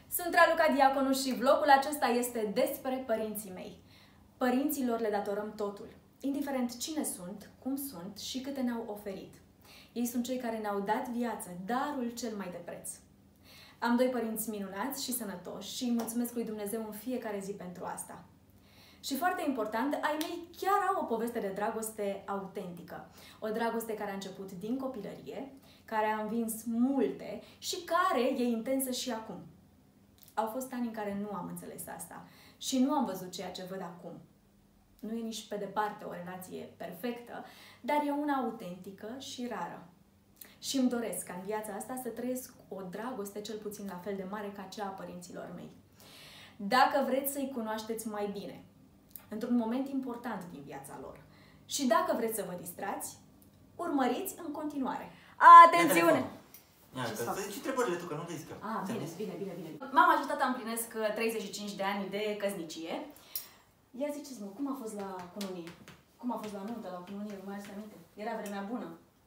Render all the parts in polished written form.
Sunt Raluca Diaconu și vlogul acesta este despre părinții mei. Părinților le datorăm totul, indiferent cine sunt, cum sunt și câte ne-au oferit. Ei sunt cei care ne-au dat viață, darul cel mai de preț. Am doi părinți minunați și sănătoși și îi mulțumesc lui Dumnezeu în fiecare zi pentru asta. Și foarte important, ai mei chiar au o poveste de dragoste autentică. O dragoste care a început din copilărie, care a învins multe și care e intensă și acum. Au fost ani în care nu am înțeles asta și nu am văzut ceea ce văd acum. Nu e nici pe departe o relație perfectă, dar e una autentică și rară. Și îmi doresc ca în viața asta să trăiesc o dragoste cel puțin la fel de mare ca cea a părinților mei. Dacă vreți să-i cunoașteți mai bine, într-un moment important din viața lor, și dacă vreți să vă distrați, urmăriți în continuare. Atențiune! Să zici întrebările tu, că nu riscă. Bine. Mama și tata împlinesc 35 de ani de căsnicie. Ia ziceți-mă, cum a fost la cununie? Cum a fost la nuntă, la cununie? Vă mai aduceți aminte? Era vremea bună?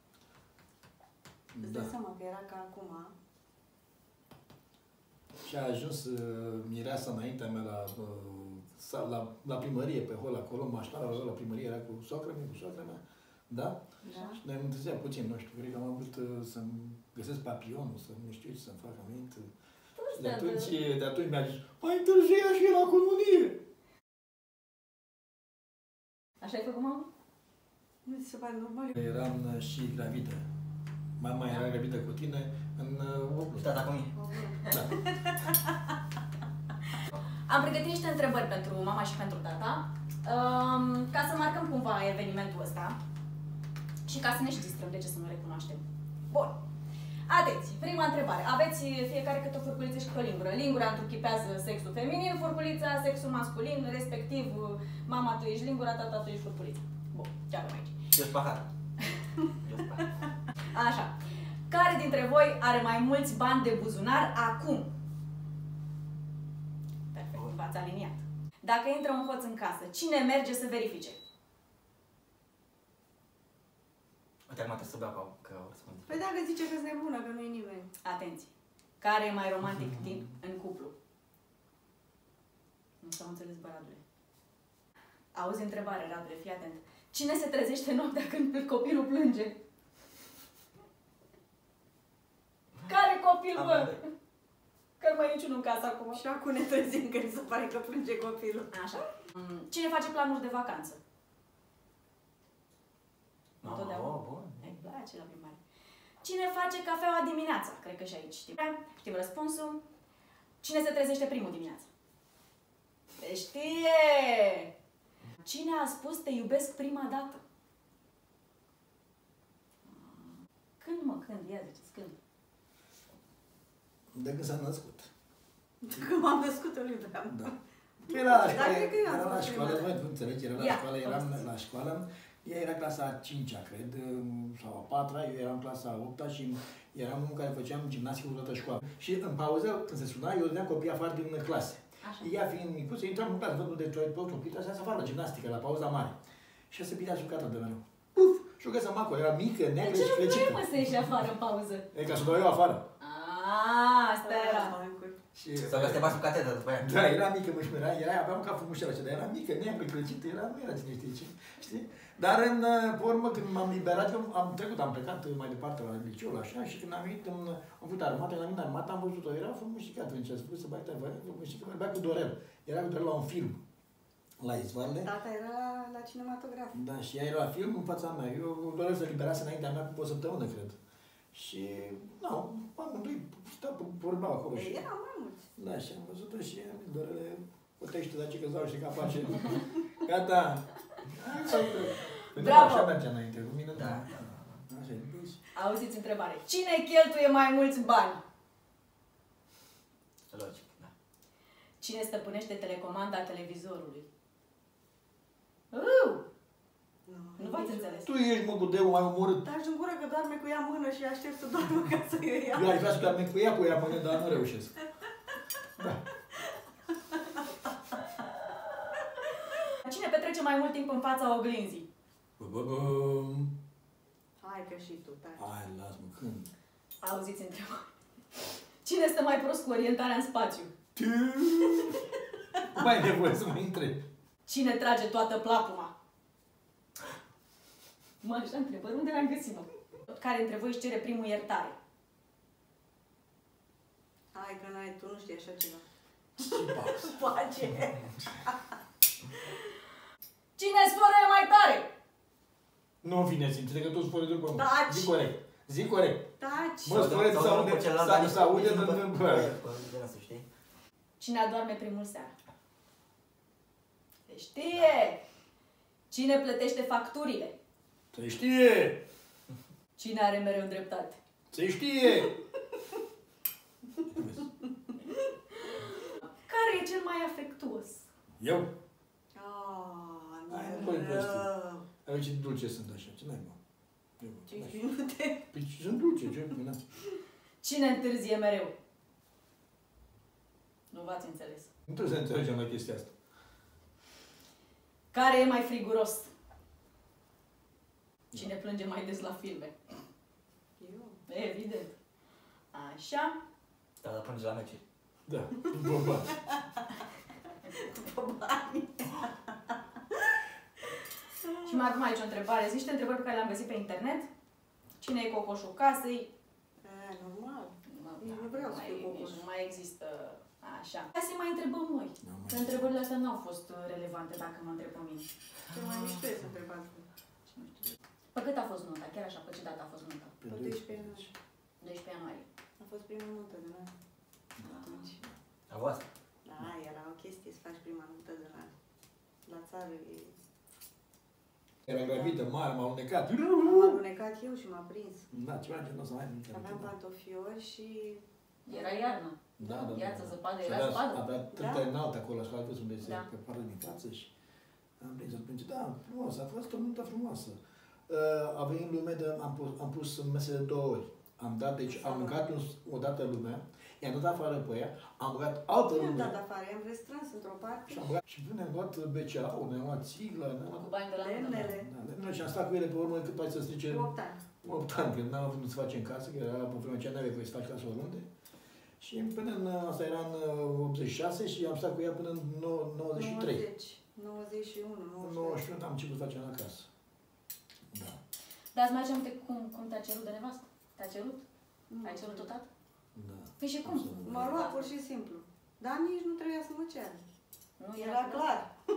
Îți dai seama că era ca acum. Și a ajuns mireasa înaintea mea la primărie, pe hol acolo, mașina la primărie era cu soacra mea, da? Da. Și ne-am întârziat puțin, nu știu, cred că am avut să-mi găsesc papionul, să nu știu ce să-mi fac aminte. De atunci mi-a zis, mai întârzia și la cununie. Așa ai făcut, mamă? Nu ți se pare normal? Eram și gravidă. Mama era gravidă cu tine în 8 luni. Tata cu mine. Da. Am pregătit niște întrebări pentru mama și pentru tata, ca să marcăm cumva evenimentul ăsta și ca să ne și distrăm, de ce să nu le cunoaștem. Bun. Atenție, prima întrebare. Aveți fiecare câte o furculiță și câte o lingură. Lingura întruchipează sexul feminin, furculița sexul masculin, respectiv mama tu ești lingura, tata tu ești furculița. Bun, ce avem aici? Eu spahar. Așa. Care dintre voi are mai mulți bani de buzunar acum? Perfect, v-ați aliniat. Dacă intră un hoț în casă, cine merge să verifice? Uite, acum trebuie să beau că o să mă zic. Păi dacă zice că-s nebună, că nu e nimeni. Atenție. Care e mai romantic în cuplu? Nu s-au înțeles, bă, Radule. Auzi întrebare, Radule, fii atent. Cine se trezește noaptea când copilul plânge? Care copil, bă? Că nu mai e niciunul în casă acum. Și acum ne trezim că se pare că plânge copilul. Așa. Cine face planuri de vacanță? Întotdeauna. Bun. Îi place la primare. Cine face cafeaua dimineața? Cred că și aici știm. Știm răspunsul. Cine se trezește primul dimineața? Se știe! Cine a spus te iubesc prima dată? Când, mă, când? Ia ziceți, când? De când s-a născut. Că m-am născut, eu iubeam. Da. Era la școală, cred că eu am era la fost școală, prima. nu înțelegi, era la școală, eram la școală, ea era clasa a 5-a, cred, sau a 4-a, eu eram clasa a 8-a și eram unul care făceam gimnastică cu toată școala. Și în pauză, când se suna, eu dădeam copiii afară din clase. Așa. Ea fiind micuță, intram în clasă, văd de tot copii, așa să afară la gimnastică, la pauza mare. Și ea se bine jucată de mereu. Puf! Și o găsăm acolo, era mică, neagră și De ce nu crecită. vrei, mă, să ieși afară în pauză? E ca să o dau eu afară. Asta era. Și Sau că te bați cu catedra după aia. da, era mică, mă șmerea, era, avea un cap frumușel așa, dar era mică, neagră, crăcită, nu era cine știe ce, știi? Dar pe urmă, când m-am liberat, eu am plecat mai departe la liceul, așa, și când am venit, am făcut armată, când am venit în armată, am văzut-o, era frumușicat, atunci, a spus să bai tăi, frumușicat, vorbea cu Dorel, era cu Dorel la un film, la Izvoarele. Tata era la cinematograf. Da, și ea era la film în fața mea, eu Dorel se liberase înaintea mea cu o săptămână, cred. Și, nu, amândoi vorbeau acolo. Și Erau mai mulți. da, și am văzut-o și am zis, Dorele, putește, dar ce că zau și capace. Gata. Bravo! Așa mergea înainte, cu mine, Da. Așa e, deci. Auziți întrebare. Cine cheltuie mai mulți bani? Logic, da. Cine stăpânește telecomanda televizorului? Nu v-ați înțeles. Tu ești măgudeu mai omorât. Taci în gură că doarme cu ea în mână și aștept să doarmă ca să o ia. Eu aș vrea să doarme cu ea mână, dar nu reușesc. Da. Cine petrece mai mult timp în fața oglinzii? Hai că și tu, taci. Hai, las-mă, când? Auziți întrebare. Cine stă mai prost cu orientarea în spațiu? Nu mai e nevoie să mă întreb. Cine trage toată plapuma? Mă, așa întrebări, unde l-am găsit, mă? Care dintre voi își cere primul iertare? Hai că n-ai, tu nu știi așa ceva. Pace. Cine sfărăie mai tare? Nu vine să înțeleg că toți fără de pământ. Taci! Zic corect. Zic corect. Taci! Mă, spune-ți să aude, să aude să știi? Cine adorme primul seara? Se știe! Cine plătește facturile? Se știe! Cine are mereu dreptate? Se știe! Care e cel mai afectuos? Eu? Aaa, Ai, nu mai prostii. Ai ce dulce sunt așa, ce n-ai, mă? 5 minute. Păi sunt dulce, ce? Păi, na. Cine întârzie mereu? Nu v-ați înțeles. Nu trebuie să înțelegem la chestia asta. Care e mai friguros? Cine plânge mai des la filme? Eu? Evident. Așa. Da, dar plânge la meciuri. Da, bomba. După bani. Și mai avem aici o întrebare. Zici întrebări pe care le-am găsit pe internet? Cine e cocoșul casei? Normal. Da, Nu vreau să mai, fiu cocoș. Nu mai există așa. Hai să mai întrebăm noi. Nu mai Că întrebările astea nu au fost relevante dacă mă întreb pe mine. Ce mai mișto e să întrebați. Pe cât a fost nota? Chiar așa, pe ce dată a fost nota? Pe 12 ianuarie. 12 ianuarie. A fost prima notă de an. Atunci. A voastră? Da, era o chestie să faci prima notă de an. La țară e... Era gravidă, mare, m-a alunecat. M-am alunecat eu și m-a prins. Da, ceva ce nu o să mai nimic. Aveam pantofiori și... Era iarnă. Da, da, Gheață, da. zăpadă, Și era avea- zăpadă. Avea trântă înaltă acolo, așa, vezi unde se Da. prepară din față și am prins, îl plânge. Da, frumos, a fost o nuntă frumoasă. A venit lume de, am pus mesele de 2 ori. Am dat, deci am mâncat o dată lumea, i-am dat afară pe ea, am băgat altă Nu am dat lume afară, am restrâns într-o parte. și am băgat și până ne-am luat BCA-ul, ne-am luat țiglă, ne-am Cu luat... bani de la nuntă. Lemnele. Da, și am stat cu ele pe urmă cât mai să strice 8 ani. 8 ani, când n-am avut să facem casă, că era pe vremea aceea n-aveai voie să faci casă oriunde. Și până în, asta era în 86 și am stat cu ea până în 93. 90, 91, 92. 91 am început să facem la casă. Da. Dar îți mai aduce aminte cum te-a cerut de nevastă? Te-a cerut? Ai cerut tot tată? Da. Păi și cum? M-a luat pur și simplu. Dar nici nu trebuia să mă ceară. Nu Era clar.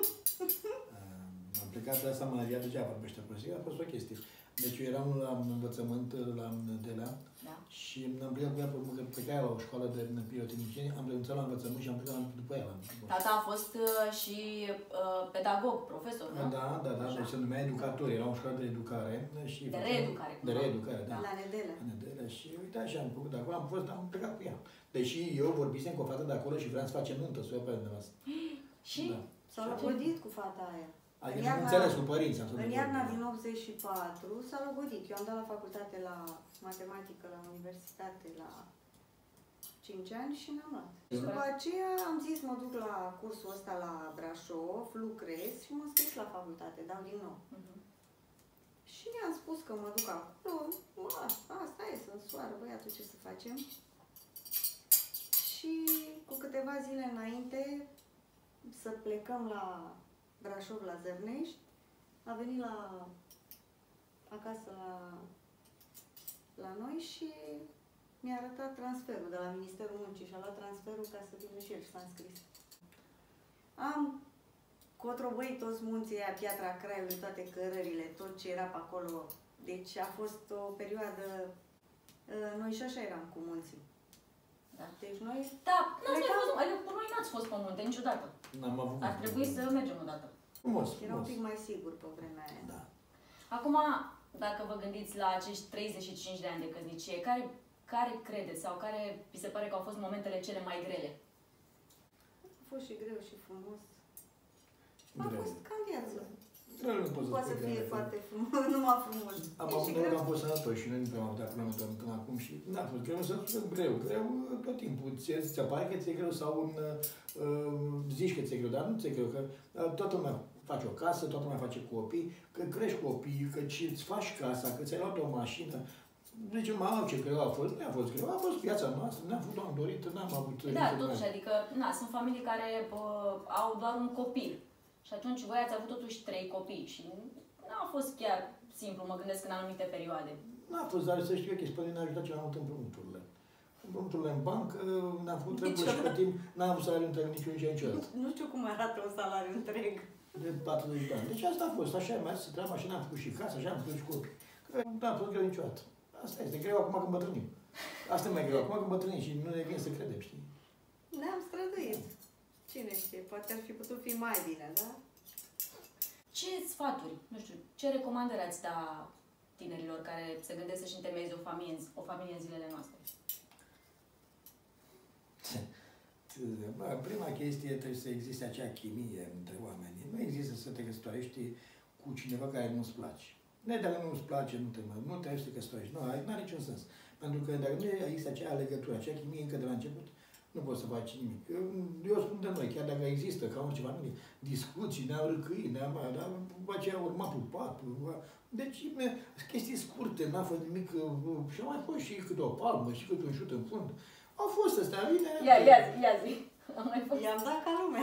Am plecat la asta, Maria degeaba vorbește prostie, a fost o chestie. Deci eu eram la învățământ la Delea Da. și am plecat cu ea pe urmă că plecai la o școală de pirotehnicieni, am renunțat la învățământ și am plecat după ea. Tata a fost și pedagog, profesor, nu? Da, da, da, deci se numea educator, era o școală de educare și... De reeducare. De reeducare, da. La Nedelea. În Nedelea și uite așa am făcut de acolo, am plecat cu ea. Deși eu vorbisem cu o fată de acolo și vreau să facem nuntă, să o iau pe nevastă. Și? Da. S-au logodit cu fata aia. Adică În nu iarna- înțeles cu părinții. am În spus, iarna da. din 84 s-a logodit. Eu am dat la facultate la matematică la universitate la 5 ani și n-am luat. Și după aceea am zis mă duc la cursul ăsta la Brașov, lucrez și mă scris la facultate, dau din nou. Mhm. Și i-am spus că mă duc acolo, asta e, sunt soară, băiatul, ce să facem? Și cu câteva zile înainte să plecăm la Brașov, la Zărnești, a venit acasă la noi și mi-a arătat transferul de la Ministerul Muncii și a luat transferul ca să vină și el și s-a înscris. Am cotrobăit toți munții aia, Piatra Craiului, toate cărările, tot ce era pe acolo. Deci a fost o perioadă... Noi și așa eram cu munții. Da. Deci noi... Da, n-ați mai fost, adică noi n-ați fost pe munte niciodată. N-am avut. Ar trebui să mergem odată. Frumos, Era un frumos. pic mai sigur pe vremea aia. Da. Acum, dacă vă gândiți la acești 35 de ani de căsnicie, care credeți sau care vi se pare că au fost momentele cele mai grele? A fost și greu și frumos. A Greu. fost ca în viață. Greu nu pot Nu poate să spun că fie era foarte frumos, numai frumos. Am E avut și noroc că greu. am fost sănătoși și noi nu prea am avut probleme până acum și n-a fost greu, să spun greu. Greu tot timpul. Ți se pare că ți-e greu sau zici că ți-e greu, dar nu ți-e greu, că toată lumea face o casă, toată lumea face copii, că crești copii, că îți faci casa, că ți-ai luat o mașină. Zicem, ce greu a fost, nu a fost greu, a fost viața noastră, ne-am făcut, am dorit, n-am avut... Da, totuși, adică, na, sunt familii care au doar un copil. Și atunci voi ați avut totuși 3 copii și n-a fost chiar simplu, mă gândesc, în anumite perioade. N-a fost, dar să știu că Spălin ne-a ajutat cel mai mult împrumuturile. Împrumuturile în bancă, ne-am făcut trebuie și plătim, n-am avut salariu întreg niciun zi niciodată. Nu știu cum arată un salariu întreg. De 40 de ani. Deci asta a fost, așa am mers, treaba și n-am făcut și casă, așa am făcut și copii. Că n-a fost greu niciodată. Asta este greu acum când bătrânim. Asta e mai greu acum când bătrânim și nu ne vine să credem, știi? Ne-am străduit. Cine știe, poate ar fi putut fi mai bine, da? Ce sfaturi, nu știu, ce recomandări ați da tinerilor care se gândesc să-și întemeieze o familie în zilele noastre? Prima chestie trebuie să existe acea chimie între oameni. Nu există să te căsătorești cu cineva care nu-ți place. Dacă nu-ți place, nu trebuie să te căsătorești. Nu are niciun sens. Pentru că dacă nu există acea legătură, acea chimie încă de la început, nu poți să faci nimic. Eu spun de noi, chiar dacă există, ca orice familie, discuții, ne-am răcăit, dar după aceea urma pupat. Deci, chestii scurte, n-a fost nimic. Și a mai fost și câte o palmă, și câte un șut în fund. Au fost astea, bine. Ia zi. I-am dat ca lumea.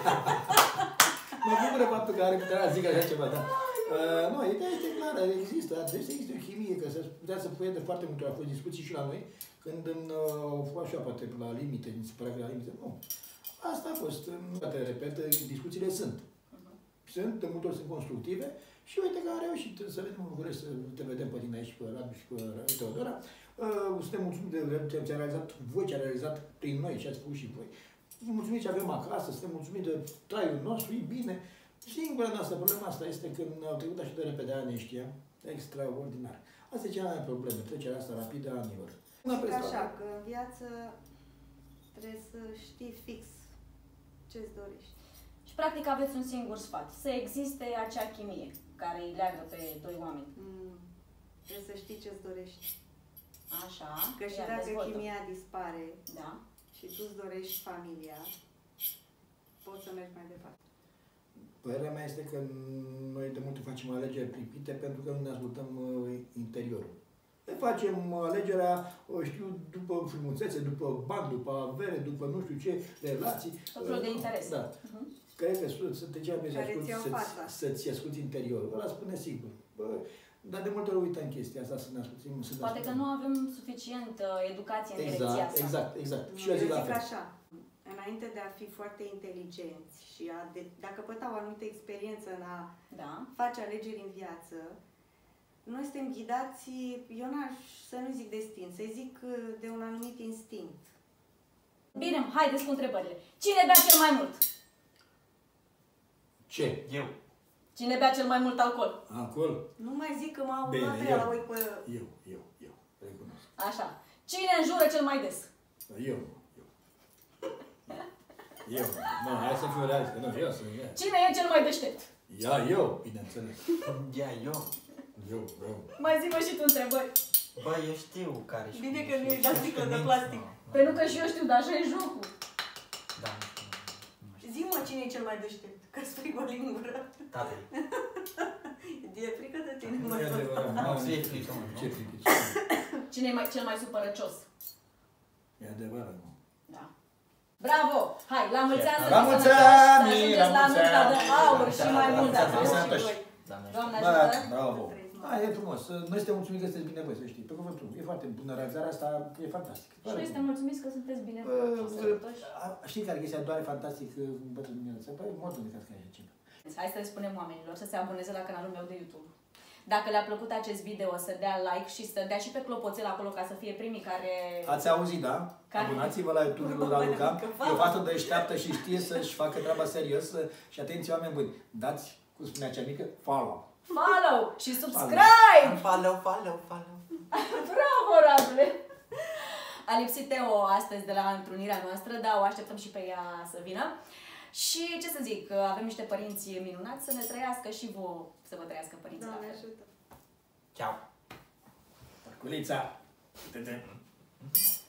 Mă bucură faptul că are puterea să zic așa ceva, da. Nu, ideea este clară, există, trebuie să existe o chimie, că se putea să fie de foarte multe ori. Au fost discuții și la noi, când au fost așa, poate la limite, mi se părea că la limite, nu. Asta a fost, poate, repet, discuțiile sunt. Sunt, de multe ori sunt constructive și uite că am reușit să vedem lucrurile, să te vedem pe tine aici, pe Radu și pe Teodora. Suntem mulțumiți de ce a realizat voi, ce a realizat prin noi, ce ați făcut și voi. Mulțumiți ce avem acasă, suntem mulțumiți de traiul nostru, e bine. Singura noastră problema asta este că au trecut așa de repede ani ăștia, extraordinar. Asta e cea mai mare problemă, trecerea asta rapidă a anilor. Zic așa, că în viață trebuie să știi fix ce-ți dorești. Și practic aveți un singur sfat, să existe acea chimie care îi leagă pe doi oameni. Trebuie să știi ce-ți dorești. Așa. Că și dacă chimia dispare, da, și tu îți dorești familia, poți să mergi mai departe. Părerea mea este că noi de multe facem alegeri pripite pentru că nu ne ascultăm interiorul. Ne facem alegerea, știu, după frumusețe, după bani, după avere, după nu știu ce, relații. Tot felul de interese. Da. Cred că să te cea să-ți asculti interiorul. Ăla spune sigur. Dar de multe ori uităm chestia asta, să ne ascultim. Poate că nu avem suficient educație în direcția asta. Exact. Și eu zic așa, înainte de a fi foarte inteligenți și de a căpăta o anumită experiență în a face alegeri în viață, noi suntem ghidați, eu n-aș să nu zic destin, să zic de un anumit instinct. Bine, haideți cu întrebările. Cine bea cel mai mult? Ce? Eu. Cine bea cel mai mult alcool? Alcool? Nu mai zic că m-au luat pe la voi pe... Eu. Recunosc. Așa. Cine înjură cel mai des? Eu. Nu, hai să fiu realist, nu, eu sunt eu. Cine e cel mai deștept? Eu, bineînțeles. Eu. Mai zi-mă și tu întrebări. Bă, eu știu care și... Bine că nu ești la sticlă de plastic. Pentru că și eu știu, dar așa e jocul. Da, zi-mă cine e cel mai deștept, că spui o lingură. Tatăl. E frică de tine, Nu e adevărat. Nu e frică, mă. Ce frică? Cine e cel mai supărăcios? E adevărat, nu? Da. Bravo! Hai, la mulți ani să La fiți mulți sănătoși, ani, să ajungeți la nunta de aur și mai mult să atunci. fiți sănătoși. Doamne ajută! Bravo! Da, e frumos. Noi suntem mulțumiți că sunteți bine voi, să știi. Pe cuvântul. E foarte bună realizarea asta, e fantastic. Și noi suntem mulțumiți că sunteți bine sănătoși. Știi care chestia doar e fantastic bătrânirea. Se pare modul de cască așa ceva. Hai să le spunem oamenilor să se aboneze la canalul meu de YouTube. Dacă le-a plăcut acest video, să dea like și să dea și pe clopoțel acolo ca să fie primii care... Ați auzit, da? Abonați-vă la YouTube-ul la Luca. E o fată deșteaptă și știe să-și facă treaba serios. Și atenție, oameni buni, dați, cum spunea cea mică, follow. Follow și subscribe! Follow. Bravo, Radule! A lipsit Teo astăzi de la întrunirea noastră, dar o așteptăm și pe ea să vină. Și ce să zic, avem niște părinți minunați, să ne trăiască și vouă să vă trăiască părinții la fel. Ajută! Ciao. Culița!